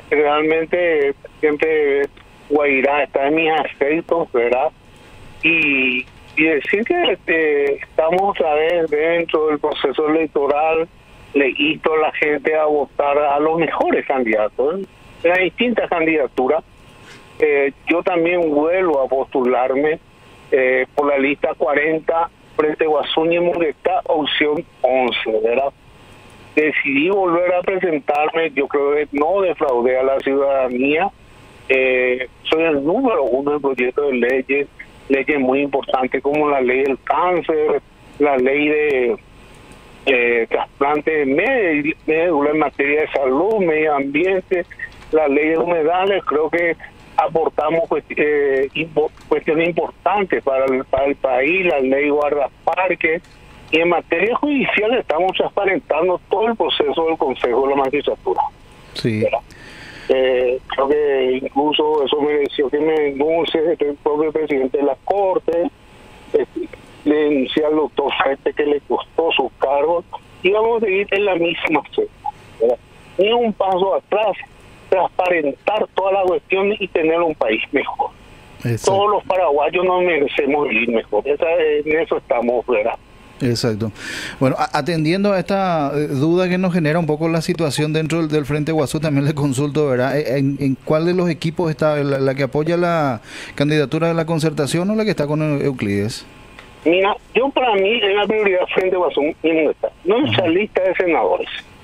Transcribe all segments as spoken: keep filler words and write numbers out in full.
realmente siempre Guairá está en mis afectos, ¿verdad? Y, y decir que este, estamos a ver dentro del proceso electoral, le insto a la gente a votar a los mejores candidatos, ¿eh? En las distintas candidaturas. Eh, yo también vuelvo a postularme eh, por la lista cuarenta, Frente Guasú y Muguetá, opción once, ¿verdad? Decidí volver a presentarme, yo creo que no defraudé a la ciudadanía. Eh, soy el número uno del proyecto de leyes, leyes muy importantes como la ley del cáncer, la ley de eh, trasplante de médula en materia de salud, medio ambiente, la ley de humedales. Creo que aportamos eh, impo cuestiones importantes para el, para el país, la ley guardaparques, y en materia judicial estamos transparentando todo el proceso del Consejo de la Magistratura. Sí. Eh, creo que incluso eso mereció que me denuncie el propio presidente de la Corte, eh, le denuncié al doctor Fete que le costó sus cargos, y vamos a seguir en la misma senda, ni un paso atrás, transparentar toda la cuestión y tener un país mejor. Exacto. Todos los paraguayos nos merecemos vivir mejor. Esa, en eso estamos, ¿verdad? Exacto. Bueno, atendiendo a esta duda que nos genera un poco la situación dentro del, del Frente Guasú, también le consulto, ¿verdad? ¿En, en cuál de los equipos está? ¿La, la que apoya la candidatura de la Concertación o la que está con Euclides? Mira, yo para mí es la prioridad Frente Guasú y Muguetá. Nuestra uh-huh. lista de senadores,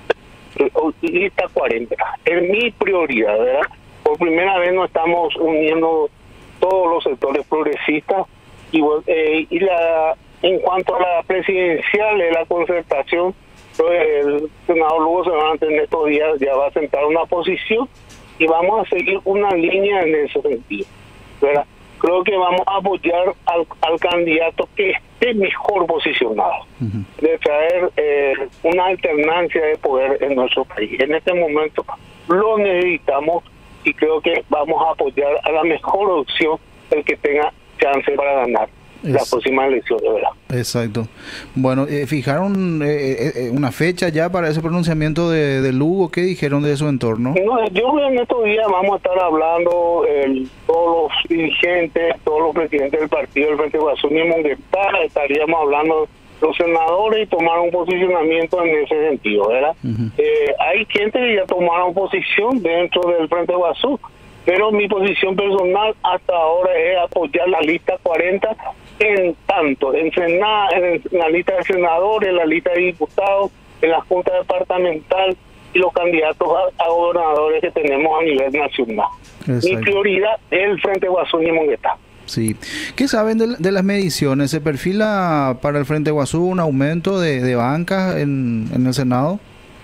lista cuarenta, es mi prioridad, ¿verdad? Por primera vez nos estamos uniendo todos los sectores progresistas y, eh, y la en cuanto a la presidencial de la Concertación, pues el senador Lugo Cervantes en estos días ya va a sentar una posición y vamos a seguir una línea en ese sentido, ¿verdad? Creo que vamos a apoyar al, al candidato que esté mejor posicionado, uh-huh. de traer eh, una alternancia de poder en nuestro país. En este momento lo necesitamos y creo que vamos a apoyar a la mejor opción, el que tenga chance para ganar la es, próxima elección, de verdad. Exacto. Bueno, eh, ¿fijaron eh, eh, una fecha ya para ese pronunciamiento de, de Lugo? ¿Qué dijeron de su entorno? No, yo en estos días vamos a estar hablando, el, todos los dirigentes, todos los presidentes del partido del Frente Guasú y Muguetá, estaríamos hablando los senadores y tomar un posicionamiento en ese sentido, ¿verdad? Uh-huh. eh, hay gente que ya tomaron posición dentro del Frente Guasú, pero mi posición personal hasta ahora es apoyar la lista cuarenta en tanto, en, sena, en la lista de senadores, en la lista de diputados, en la Junta Departamental y los candidatos a, a gobernadores que tenemos a nivel nacional. Exacto. Mi prioridad es el Frente Guasú y Muguetá. Sí. ¿Qué saben de, de las mediciones? ¿Se perfila para el Frente Guasú un aumento de, de bancas en, en el Senado?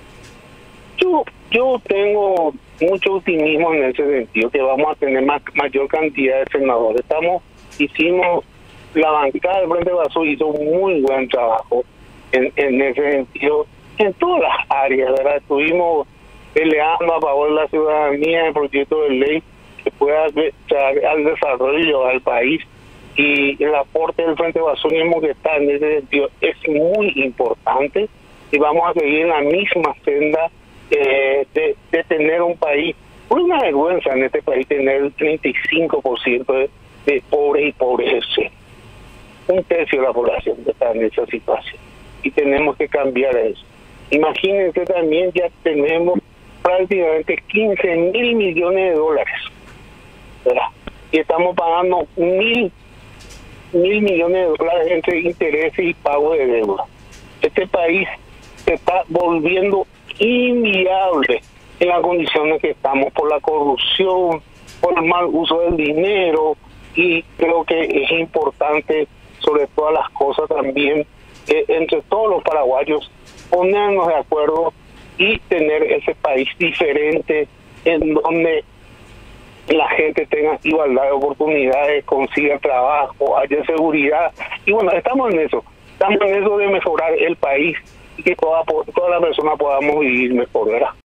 Yo, yo tengo mucho optimismo en ese sentido, que vamos a tener más, mayor cantidad de senadores. Estamos, hicimos, la bancada del Frente Guasú hizo un muy buen trabajo en, en ese sentido, en todas las áreas, ¿verdad? Estuvimos peleando a favor de la ciudadanía el proyecto de ley que pueda traer al desarrollo al país, y el aporte del Frente Guasú y Muguetá en ese sentido es muy importante, y vamos a seguir en la misma senda eh, de, de tener un país. Es una vergüenza en este país tener el treinta y cinco por ciento de, de pobres y pobres. Un tercio de la población está en esa situación y tenemos que cambiar eso. Imagínense, también ya tenemos prácticamente quince mil millones de dólares, ¿verdad? Y estamos pagando mil mil millones de dólares entre intereses y pago de deuda. Este país se está volviendo inviable en las condiciones que estamos por la corrupción, por el mal uso del dinero, y creo que es importante, sobre todas las cosas también, eh, entre todos los paraguayos, ponernos de acuerdo y tener ese país diferente en donde la gente tenga igualdad de oportunidades, consiga trabajo, haya seguridad. Y bueno, estamos en eso, estamos en eso de mejorar el país y que toda, toda la persona podamos vivir mejor, ¿verdad?